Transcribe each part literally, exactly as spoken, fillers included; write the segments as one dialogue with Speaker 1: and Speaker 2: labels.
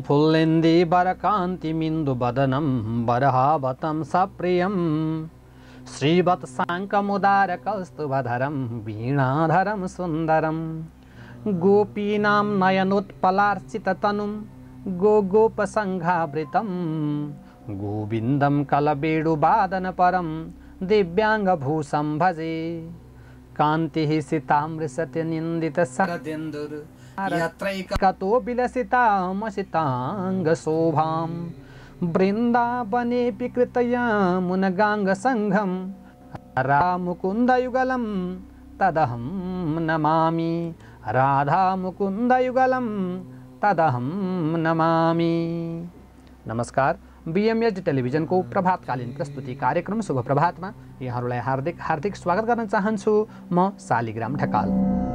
Speaker 1: फुल्लिन्दी वरकान्ति मिन्दु बदनं बरहावतं सप्रियं श्रीवत् शाङ्कमुदार कौस्तुभधरं वीणाधरं सुन्दरं गोपीनां नयनोत्पलार्चिततनुं गो गोपसङ्घावृतं गोविन्दं कलबेडुवादनपरं दिव्याङ्गभूषं भजे कान्तिः सितामृषत्यनिन्दितशरदिन्दुर् यत्रैकतो विलसितामसिताङ्गशोभां वृन्दावनेऽपि कृतयामुनगाङ्गसङ्घं रामुकुन्दयुगलं तदहं नमामि राधामुकुन्दयुगलं तदहं नमामि। नमस्कार, बीएमएच टेलिभिजन को प्रभातकालीन प्रस्तुति कार्यक्रम शुभ प्रभात में यहाँहरूलाई हार्दिक हार्दिक स्वागत गर्न चाहन्छु। म शालिग्राम ढकाल।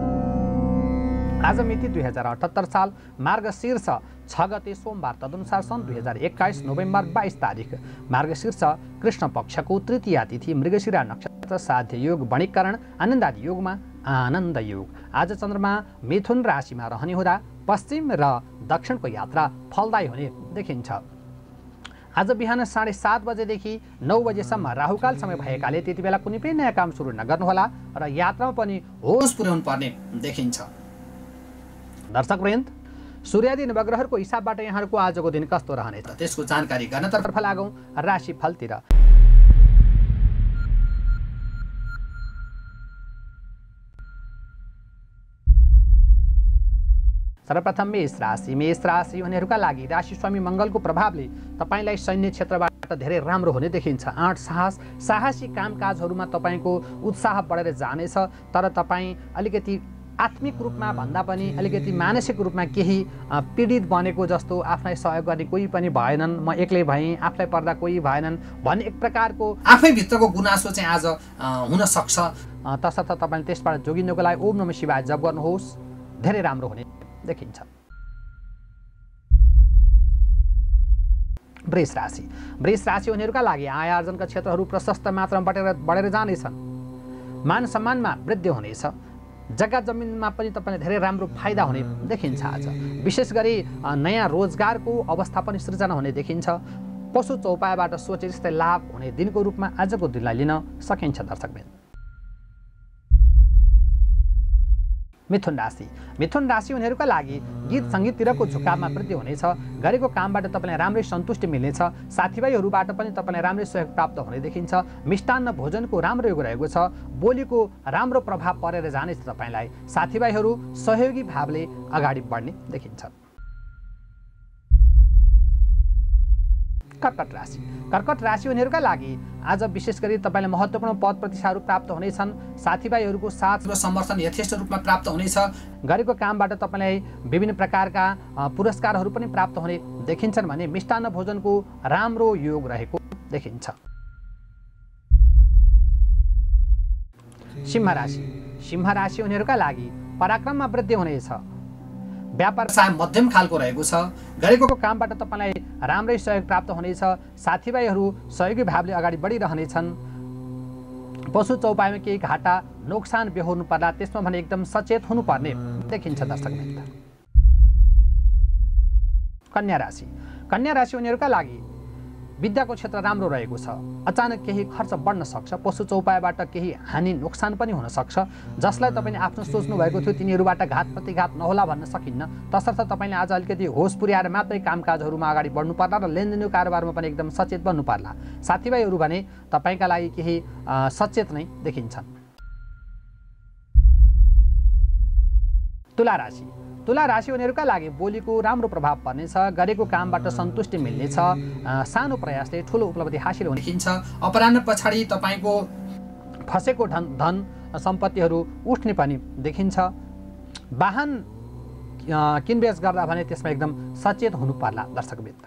Speaker 1: आज मिति दुई हजार अठहत्तर साल मार्गशीर्ष छ गते सोमबार, तदनुसार सन् दुई हजार एक्काइस नोभेम्बर बाइस तारिक मार्गशीर्ष कृष्ण पक्षको तृतीया तिथि मृगशिरा नक्षत्र साध्य योग वणिकरण आनन्दादि योगमा आनन्द योग। आज चन्द्रमा मिथुन राशिमा रहने हुँदा पश्चिम र दक्षिणको यात्रा फलदायी हुने देखिन्छ। आज बिहान साढे सात बजेदेखि नौ बजेसम्म राहुकाल समय भएकाले त्यति बेला कुनै पनि नयाँ काम सुरु नगर्नुहोला र यात्रामा पनि होस पुर्याउनु पर्ने देखिन्छ। दर्शकवृन्द, सूर्यादि नवग्रहहरूको हिसाबबाट यहाँहरूको आजको दिन कस्तो रहनेछ त्यसको जानकारी गर्नतर्फ लागौँ राशिफलतिर। सर्वप्रथम मेष राशि। मेष राशि हुनेहरूका लागि राशि स्वामी मङ्गलको प्रभावले तपाईलाई सैन्य क्षेत्रबाट धेरै राम्रो हुने देखिन्छ। आँट साहस साहसी कामकाजहरूमा तपाईँको उत्साह बढेर जानेछ, तर तपाईँ अलिकति आत्मिक रूपमा भन्दा पनि अलिकति मानसिक रूपमा केही पीडित बनेको जस्तो, आफूलाई सहयोग गर्ने कोही पनि भएनन्, म एक्लै भएँ, आफूलाई पर्दा कोही भएनन् भन्ने एक प्रकारको आफै भित्रको गुनासो चाहिँ आज हुन सक्छ। तसर्थ तपाईँले त्यसबाट जोगिनको लागि ओम नमः शिवाय जप गर्नुहोस्, धेरै राम्रो हुने देखिन्छ। वृष राशि। वृष राशि हुनेहरूका लागि आय आर्जनका क्षेत्रहरू प्रशस्त मात्रामा बढेर बढेर जानेछन्। मान सम्मानमा वृद्धि हुनेछ। जग्गा जमिनमा पनि तपाईँले धेरै राम्रो फाइदा हुने देखिन्छ। आज विशेष गरी नयाँ रोजगारको अवस्था पनि सृजना हुने देखिन्छ। पशु चौपायाबाट सोचे जस्तै लाभ हुने दिनको रूपमा आजको दिनलाई लिन सकिन्छ। दर्शकवृन्द, मिथुन राशि। मिथुन राशि हुनेहरूका लागि गीत सङ्गीततिरको झुकावमा वृद्धि हुनेछ। गरेको कामबाट तपाईँलाई राम्रै सन्तुष्टि मिल्नेछ। साथीभाइहरूबाट पनि तपाईँलाई राम्रै सहयोग प्राप्त हुने देखिन्छ। मिष्टान्न भोजनको राम्रो योग रहेको छ। बोलीको राम्रो प्रभाव परेर जानेछ तपाईँलाई। साथीभाइहरू सहयोगी भावले अगाडि बढ्ने देखिन्छ। कर्कट राशि। कर्कट राशि हुनेहरूका लागि आज विशेष गरी तपाईँलाई महत्त्वपूर्ण पद प्रतिष्ठाहरू प्राप्त हुनेछन्। साथीभाइहरूको साथ र समर्थन यथेष्ट रूपमा प्राप्त हुनेछ। गरेको कामबाट तपाईँलाई विभिन्न प्रकारका पुरस्कारहरू पनि प्राप्त हुने देखिन्छन् भने मिष्टान्न भोजनको राम्रो योग रहेको देखिन्छ। सिंह राशि। सिंह राशि हुनेहरूका लागि पराक्रममा वृद्धि हुनेछ। व्यापार सायद मध्यम खालको रहेको छ। गरेको कामबाट तपाईँलाई राम्रै सहयोग प्राप्त हुनेछ। साथीभाइहरू सहयोगी भावले अगाडि बढिरहनेछन्। पशु चौपायामा केही घाटा नोक्सान बेहोर्नु पर्दा त्यसमा भने एकदम सचेत हुनुपर्ने देखिन्छ। दर्शकवृन्द, कन्या राशि। कन्या राशि हुनेहरूका लागि विद्याको क्षेत्र राम्रो रहेको छ। अचानक केही खर्च बढ्न सक्छ। पशु चौपायाबाट केही हानि नोक्सान पनि हुन सक्छ। जसलाई तपाईँले आफ्नो सोच्नु भएको थियो तिनीहरूबाट घात प्रतिघात नहोला भन्न सकिन्न। तसर्थ तपाईँले आज अलिकति होस पुर्याएर मात्रै कामकाजहरूमा अगाडि बढ्नु पर्ला र लेनदेनको कारोबारमा पनि एकदम सचेत बन्नु पर्ला। साथीभाइहरू भने तपाईँका लागि केही सचेत नै देखिन्छन्। तुला राशि। तुला राशि हुनेहरूका लागि बोलीको राम्रो प्रभाव पर्नेछ। गरेको कामबाट सन्तुष्टि मिल्नेछ। सानो प्रयासले ठुलो उपलब्धि हासिल हुने देखिन्छ। अपराह्न पछाडि तपाईँको फसेको धन धन सम्पत्तिहरू उठ्ने पनि देखिन्छ। वाहन किनबेच गर्दा भने त्यसमा एकदम सचेत हुनु पर्ला। दर्शकवृन्द,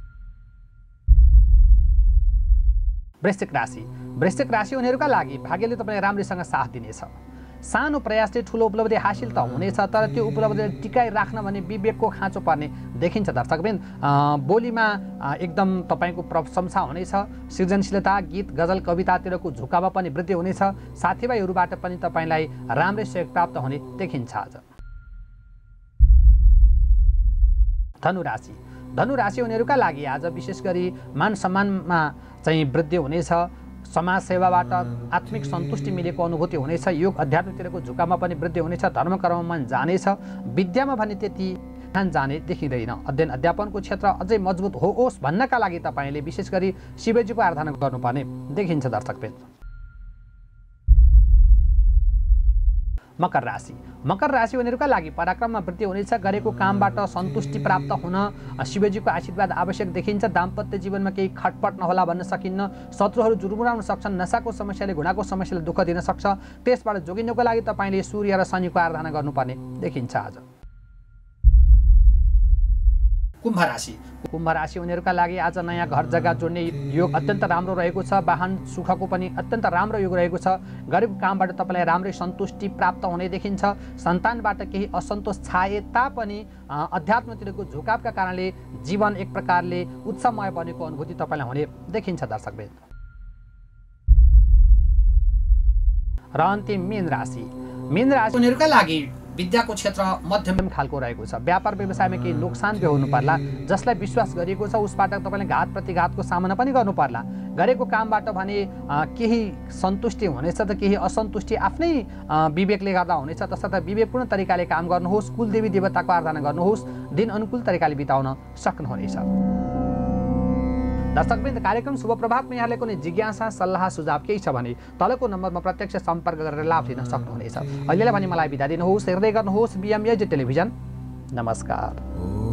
Speaker 1: वृश्चिक राशि। वृश्चिक राशि हुनेहरूका लागि भाग्यले तपाईँलाई राम्रैसँग साथ दिनेछ। सानो प्रयासले ठुलो उपलब्धि हासिल त हुनेछ, तर त्यो उपलब्धिलाई टिकाइ राख्न भने विवेकको खाँचो पर्ने देखिन्छ। दर्शकवृन्द, बोलीमा एकदम तपाईँको प्रशंसा हुनेछ। सृजनशीलता, गीत गजल कवितातिरको झुकाव पनि वृद्धि हुनेछ। साथीभाइहरूबाट पनि तपाईँलाई राम्रै सहयोग प्राप्त हुने देखिन्छ। आज धनु राशि। धनु राशि हुनेहरूका लागि आज विशेष गरी मान सम्मानमा चाहिँ वृद्धि हुनेछ। समाज सेवाबाट आत्मिक सन्तुष्टि मिलेको अनुभूति हुनेछ। योग अध्यात्मतिरको झुकावमा पनि वृद्धि हुनेछ। धर्म कर्ममा मन जानेछ। विद्यामा भने त्यति ध्यान जाने देखिँदैन। अध्ययन अध्यापनको क्षेत्र अझै मजबुत होस् भन्नका लागि तपाईँले विशेष गरी शिवजीको आराधना गर्नुपर्ने देखिन्छ। दर्शकवृन्द, मकर राशि मकर राशि हुनेहरूका लागि पराक्रममा वृद्धि हुनेछ। गरेको कामबाट सन्तुष्टि प्राप्त हुन शिवजीको आशीर्वाद आवश्यक देखिन्छ। दाम्पत्य जीवनमा केही खटपट नहोला भन्न सकिन्न। शत्रुहरू जुर्मुराउन सक्छन्। नसाको समस्याले घुँडाको समस्याले दुःख दिन सक्छ। त्यसबाट जोगिनको लागि तपाईँले सूर्य र शनिको आराधना गर्नुपर्ने देखिन्छ। आज कुम्भ राशि कुम्भ राशि हुनेहरूका लागि आज नयाँ घर जग्गा जोड्ने योग अत्यन्त राम्रो रहेको छ। वाहन सुखको पनि अत्यन्त राम्रो योग रहेको छ। गरेको कामबाट तपाईँलाई राम्रै सन्तुष्टि प्राप्त हुने देखिन्छ। सन्तानबाट केही असन्तोष छाए तापनि अध्यात्मतिरको झुकावका कारणले जीवन एक प्रकारले उत्सवमय बनेको अनुभूति तपाईँलाई हुने देखिन्छ। दर्शकवृन्द, र अन्तिम मीन राशि मीन राशि हुनेहरूका लागि विद्याको क्षेत्र मध्यम खालको रहेको छ। व्यापार व्यवसायमा केही नोक्सान बेहोर्नु पर्ला। जसलाई विश्वास गरिएको छ उसबाट तपाईँले घात प्रतिघातको सामना पनि गर्नु पर्ला। गरेको कामबाट भने केही सन्तुष्टि हुनेछ त केही असन्तुष्टि आफ्नै विवेकले गर्दा हुनेछ। तसर्थ विवेकपूर्ण तरिकाले काम गर्नुहोस्। कुलदेवी देवताको आराधना गर्नुहोस्। दिन अनुकूल तरिकाले बिताउन सक्नुहुनेछ। दर्शकवृन्द, कार्यक्रम शुभ प्रभातमा यहाँले कुनै जिज्ञासा सल्लाह सुझाव केही छ भने तलको नम्बरमा प्रत्यक्ष सम्पर्क गरेर लाभ लिन सक्नुहुनेछ। अहिलेलाई भने मलाई बिदा दिनुहोस्। हेर्दै गर्नुहोस् बिएमएज टेलिभिजन। नमस्कार।